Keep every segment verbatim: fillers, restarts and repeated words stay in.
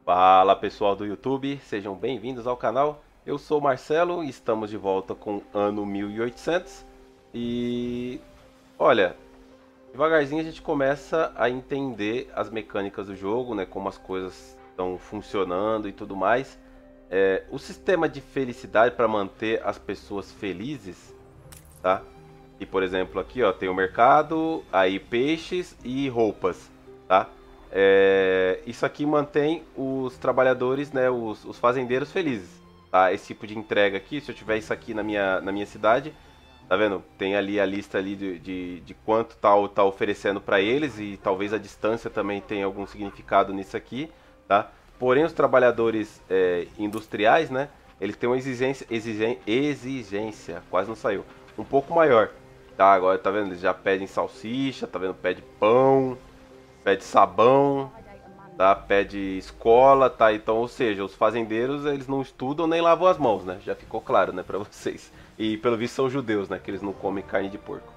Fala pessoal do YouTube, sejam bem-vindos ao canal. Eu sou o Marcelo e estamos de volta com ano mil e oitocentos. E olha, devagarzinho a gente começa a entender as mecânicas do jogo, né, como as coisas estão funcionando e tudo mais. É, o sistema de felicidade para manter as pessoas felizes, tá? E por exemplo aqui, ó, tem o mercado, aí peixes e roupas, tá? É, isso aqui mantém os trabalhadores, né, os, os fazendeiros felizes, tá? Esse tipo de entrega aqui, se eu tiver isso aqui na minha, na minha cidade, tá vendo? Tem ali a lista ali de, de, de quanto tá, tá oferecendo para eles e talvez a distância também tenha algum significado nisso aqui, tá? Porém, os trabalhadores é, industriais, né, eles têm uma exigência, exigência, exigência, quase não saiu, um pouco maior, tá? Agora tá vendo? Eles já pedem salsicha, tá vendo? Pede pão, pede sabão, tá? Pede escola, tá? Então, ou seja, os fazendeiros eles não estudam nem lavam as mãos, né? Já ficou claro, né, para vocês. E pelo visto são judeus, né? Que eles não comem carne de porco.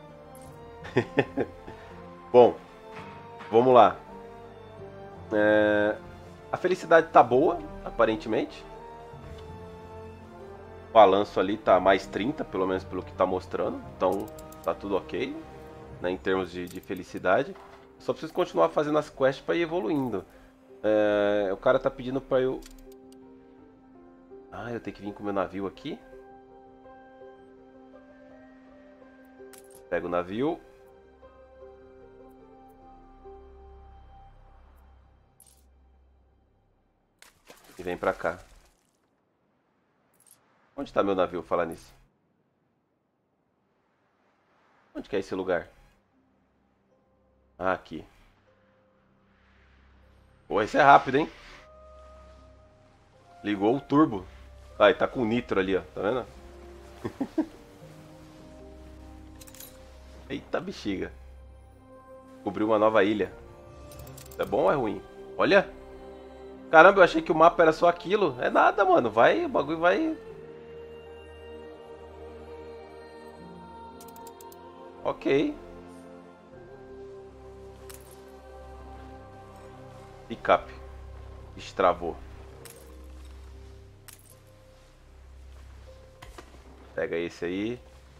Bom, vamos lá. É... A felicidade tá boa, aparentemente. O balanço ali tá mais trinta, pelo menos pelo que tá mostrando. Então tá tudo ok, né, em termos de, de felicidade. Só preciso continuar fazendo as quests para ir evoluindo. É, o cara tá pedindo para eu... Ah, eu tenho que vir com o meu navio aqui. Pega o navio. E vem pra cá. Onde tá meu navio, falar nisso? Onde que é esse lugar? Ah, aqui. Pô, esse é rápido, hein? Ligou o turbo. Ah, e tá com nitro ali, ó. Tá vendo? Eita bexiga. Cobriu uma nova ilha. Isso é bom ou é ruim? Olha! Caramba, eu achei que o mapa era só aquilo. É nada, mano. Vai, o bagulho vai... Ok. Picape. Destravou. Pega esse aí.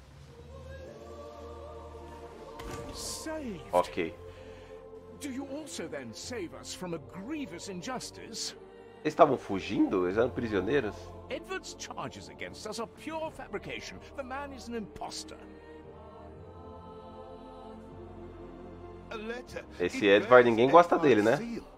Saved. Ok. Do you also then save us from a grievous injustice? Eles estavam fugindo? Eles eram prisioneiros? Edward's charges against us are pure fabrication. The man is an imposter. A letter. Esse Edward, ninguém gosta dele, né?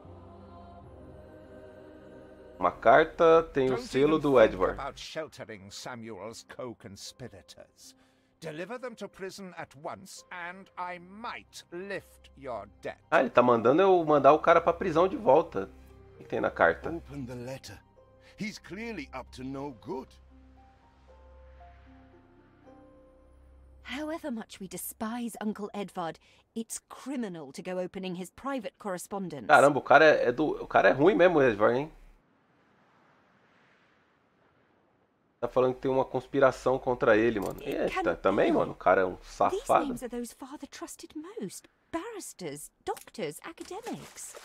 Uma carta tem o Don't selo even do think Edward. about sheltering Samuel's co-conspirators. Deliver them to prison at once, and I might lift your debt. Ah, ele tá mandando eu mandar o cara pra prisão de volta. O que tem na carta? Open the letter. He's clearly up to no good. However much we despise Uncle Edvard, it's criminal to go opening his private correspondence. Caramba, o cara é, é do, o cara é ruim mesmo, o Edward, hein? Tá falando que tem uma conspiração contra ele, mano. Eita, também, mano, o cara é um These safado. names are those father trusted most. Barristers, doctors, academics.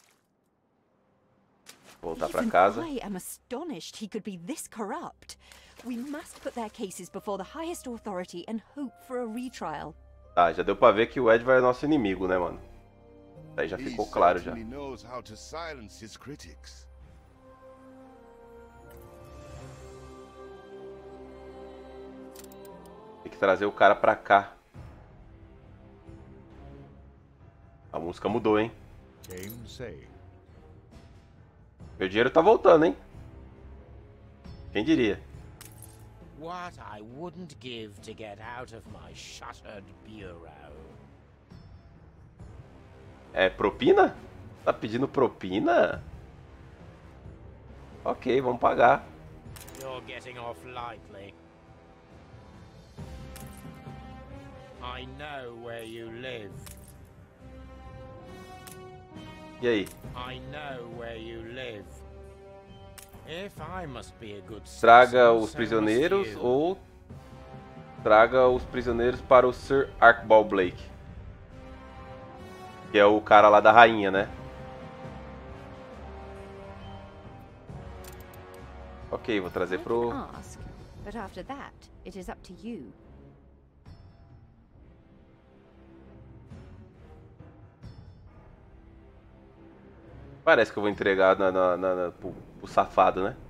Voltar pra Even casa. I am astonished he could be this corrupt. We must put their cases before the highest authority and hope for a retrial. Tá, já deu pra ver que o Edward é nosso inimigo, né, mano? Aí já He ficou claro já. certainly knows how to silence his critics. Tem que trazer o cara pra cá. A música mudou, hein? Game saved. Meu dinheiro tá voltando, hein? Quem diria? What I wouldn't give to get out of my shuttered bureau. É propina? Tá pedindo propina? Ok, vamos pagar. You're getting off lightly. I know where you live. E aí? I know where you live. If I must be a good Traga citizen, os so prisioneiros must you. ou traga os prisioneiros para o Sir Archibald Blake. Que é o cara lá da rainha, né? Ok, vou trazer I can pro... ask, but after that, it is up to you. Parece que eu vou entregar na, na, na, na, pro, pro safado, né?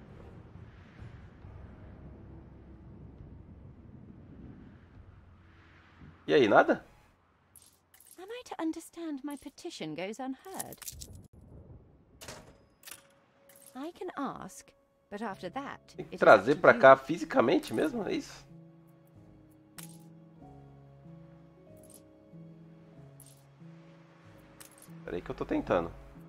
E aí, nada? Am I to understand my petition goes unheard? I can ask, but after that, Tem que it is up trazer to pra you. cá fisicamente mesmo, é isso? Pera aí que eu tô tentando.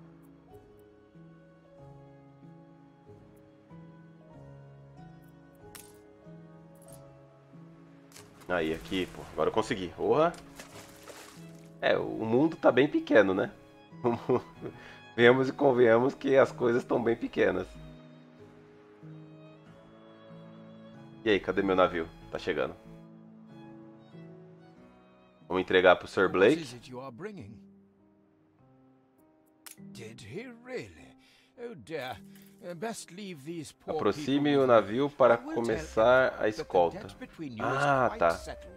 Aí, aqui, pô. Agora eu consegui. Porra. É, o mundo tá bem pequeno, né? Venhamos e convenhamos que as coisas estão bem pequenas. E aí, cadê meu navio? Tá chegando. Vamos entregar pro senhor What Blake. is it you are bringing? Did he really? Oh dear. Uh, best leave these poor Aproxime people o with navio me. para I will começar tell a Emma that the escolta. debt between you is Ah, quite tá. settled.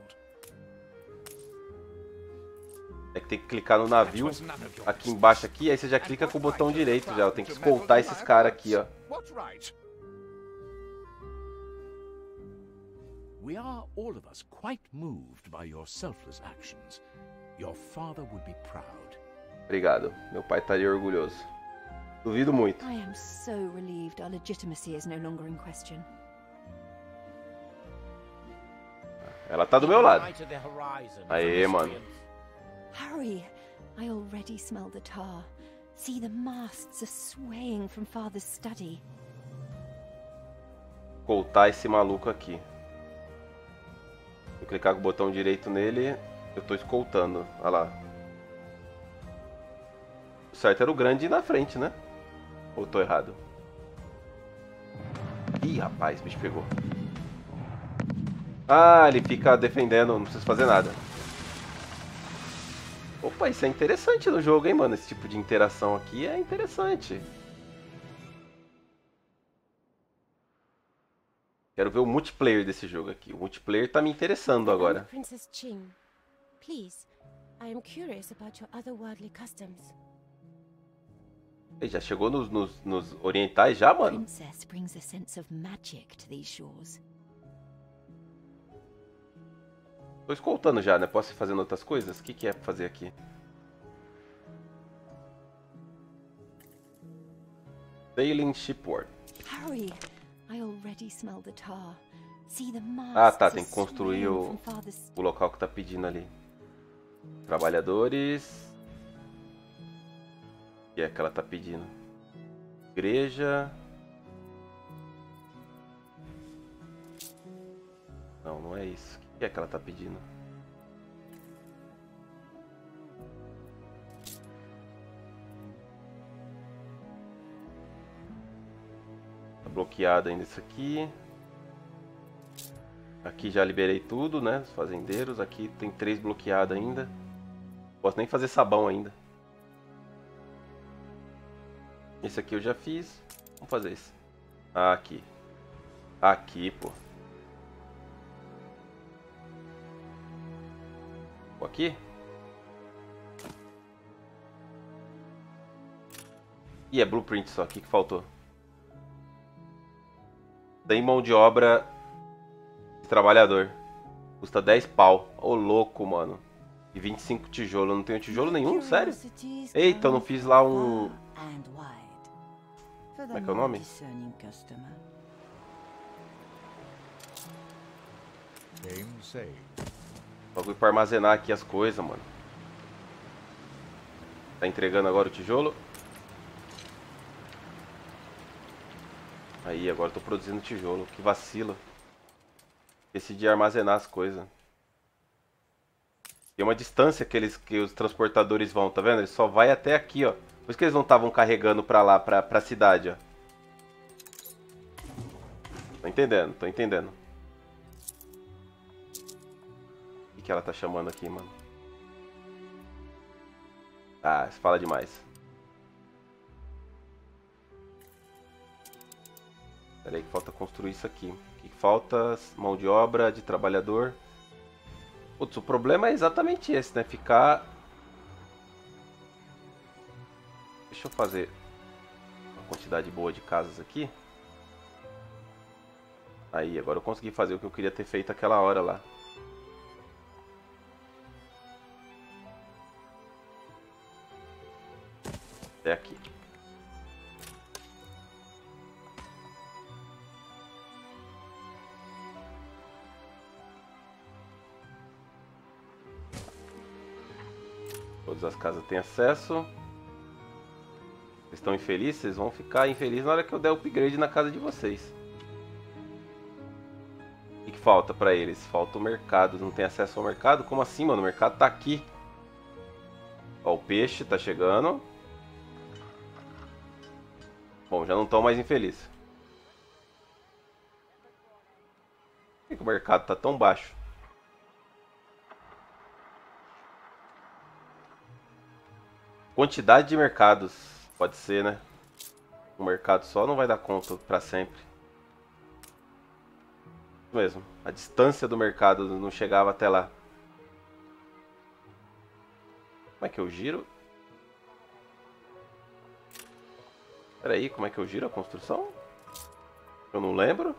É que tem que clicar no navio aqui embaixo aqui, aí você já clica com o botão direito já. Eu tenho que escoltar esses caras aqui, ó. What right? We are all of us quite moved by your selfless actions. Your father would be proud. Obrigado. Meu pai estaria orgulhoso. Duvido muito. I am so relieved our legitimacy is no longer in question. Ela tá do meu lado. Eye to the horizon, Aê, mano. miscreants. Hurry! I already smell the tar. See, the masts are swaying from Father's study. Escoltar esse maluco aqui. Vou clicar com o botão direito nele. Eu tô escoltando. Olha lá. O certo era o grande ir na frente, né? Ou tô errado? Ih, rapaz, o bicho pegou. Ah, ele fica defendendo, não precisa fazer nada. Opa, isso é interessante no jogo, hein, mano? Esse tipo de interação aqui é interessante. Quero ver o multiplayer desse jogo aqui. O multiplayer tá me interessando agora. Princess Ching. Please, I am curious about your otherworldly customs. Ele já chegou nos, nos, nos orientais já, mano? Princess brings a sense of magic to these shores. Tô escoltando já, né? Posso ir fazendo outras coisas? O que, que é pra fazer aqui? Sailing Shipward. Hurry! I already smell the tar. See, the masts Ah, tá. are Tem que construir swaying o, from Father's o local que tá pedindo ali. Trabalhadores. O que é que ela tá pedindo? Igreja. Não, não é isso. O que é que ela tá pedindo? Tá bloqueado ainda isso aqui. Aqui já liberei tudo, né? Os fazendeiros. Aqui tem três bloqueados ainda. Não posso nem fazer sabão ainda. Esse aqui eu já fiz. Vamos fazer esse. Ah, aqui. Aqui, pô. Aqui? E é blueprint só. O que que faltou? Tem mão de obra de trabalhador. Custa dez pau. Ô, louco, mano. E vinte e cinco tijolo. Eu não tenho tijolo nenhum? Sério? Eita, eu não fiz lá um... Como é que é o nome? Game saved. Bagulho pra armazenar aqui as coisas, mano. Tá entregando agora o tijolo. Aí, agora eu tô produzindo tijolo. Que vacilo. Decidi armazenar as coisas. Tem uma distância que, eles, que os transportadores vão, tá vendo? Ele só vai até aqui, ó. Por isso que eles não estavam carregando pra lá, pra, pra cidade, ó. Tô entendendo, tô entendendo. O que, que ela tá chamando aqui, mano? Ah, você fala demais. Pera aí que falta construir isso aqui. O que falta? Mão de obra, de trabalhador. Putz, o problema é exatamente esse, né? Ficar... Deixa eu fazer uma quantidade boa de casas aqui. Aí, agora eu consegui fazer o que eu queria ter feito aquela hora lá. Até aqui. Todas as casas têm acesso. Vocês estão infelizes? Vocês vão ficar infelizes na hora que eu der o upgrade na casa de vocês. O que, que falta pra eles? Falta o mercado. Não tem acesso ao mercado? Como assim, mano? O mercado tá aqui. Ó, o peixe tá chegando. Bom, já não estão mais infelizes. Por que, que o mercado tá tão baixo? Quantidade de mercados. Pode ser, né? Um mercado só não vai dar conta pra sempre. Isso mesmo. A distância do mercado não chegava até lá. Como é que eu giro? Espera aí, como é que eu giro a construção? Eu não lembro.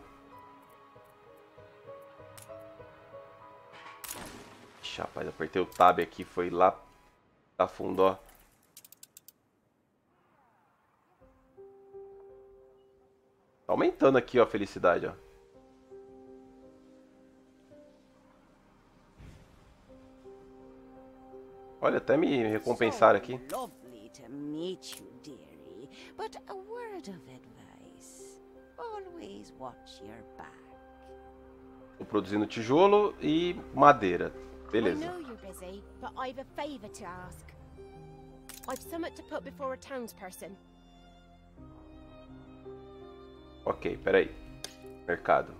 Ixi, rapaz, apertei o tab aqui, foi lá, afundou. Tá aumentando aqui, ó, a felicidade, ó. Olha, até me recompensaram aqui. Lovely to meet you, dearie. But a word of advice. Always watch your back. Tô produzindo tijolo e madeira. Beleza. I know you're busy, but I've a favor to ask. I've something to put before a townsperson. Ok, peraí. Mercado.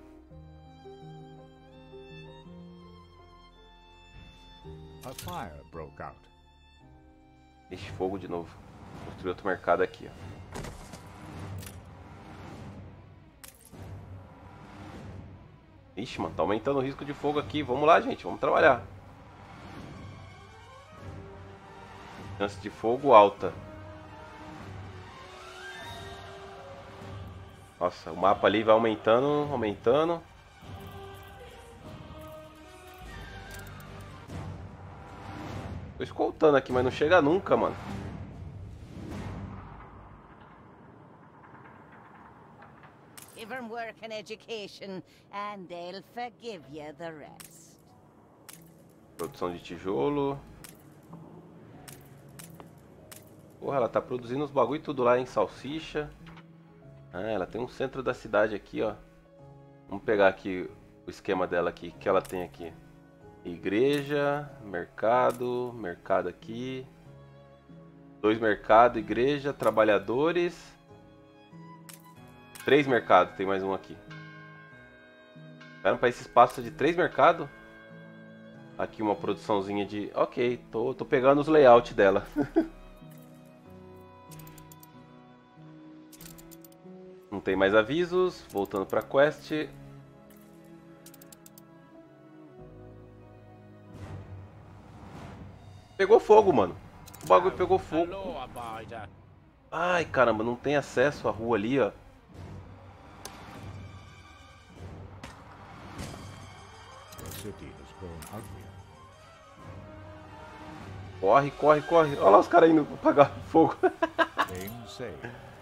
A fire broke out. Ixi, fogo de novo. Construir outro mercado aqui, ó. Ixi, mano, tá aumentando o risco de fogo aqui. Vamos lá, gente, vamos trabalhar. Chance de fogo alta. Nossa, o mapa ali vai aumentando, aumentando. Tô escoltando aqui, mas não chega nunca, mano. Give them work and education, and they'll forgive you the rest. Produção de tijolo. Porra, ela tá produzindo os bagulho tudo lá, hein? Salsicha. Ah, ela tem um centro da cidade aqui, ó. Vamos pegar aqui o esquema dela aqui, que ela tem aqui. Igreja, mercado, mercado aqui. Dois mercados, igreja, trabalhadores. Três mercados, tem mais um aqui. Espera para esse espaço de três mercados. Aqui uma produçãozinha de... Ok, tô, tô pegando os layouts dela. Não tem mais avisos. Voltando pra quest. Pegou fogo, mano. O bagulho pegou fogo. Hello, Abider. Ai, caramba, não tem acesso à rua ali, ó. The city has grown uglier. Corre, corre, corre. Olha lá os caras indo apagar fogo. Aim safe.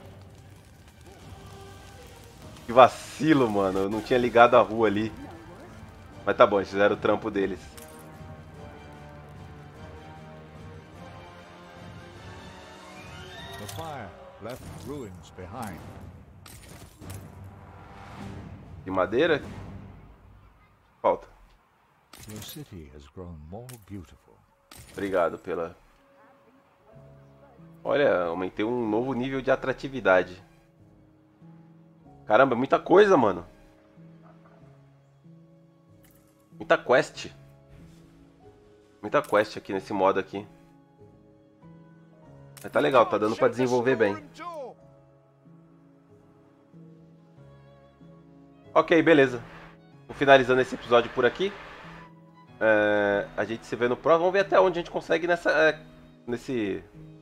Que vacilo, mano. Eu não tinha ligado a rua ali. Mas tá bom, eles fizeram o trampo deles. The fire left ruins behind. De madeira? Falta. Your city has grown more beautiful. Obrigado pela... Olha, aumentei um novo nível de atratividade. Caramba, é muita coisa, mano. Muita quest. Muita quest aqui nesse modo aqui. Mas tá legal, tá dando pra desenvolver bem. Ok, beleza. Vou finalizando esse episódio por aqui. É, a gente se vê no próximo. Vamos ver até onde a gente consegue nessa... É, nesse...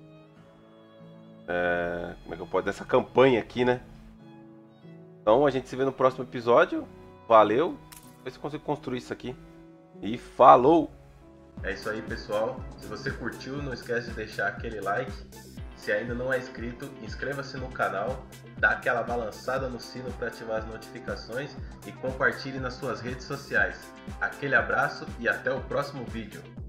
É, como é que eu posso... Nessa campanha aqui, né? Então a gente se vê no próximo episódio. Valeu. Ver se eu consigo construir isso aqui. E falou! É isso aí, pessoal. Se você curtiu, não esquece de deixar aquele like. Se ainda não é inscrito, inscreva-se no canal, dá aquela balançada no sino para ativar as notificações e compartilhe nas suas redes sociais. Aquele abraço e até o próximo vídeo.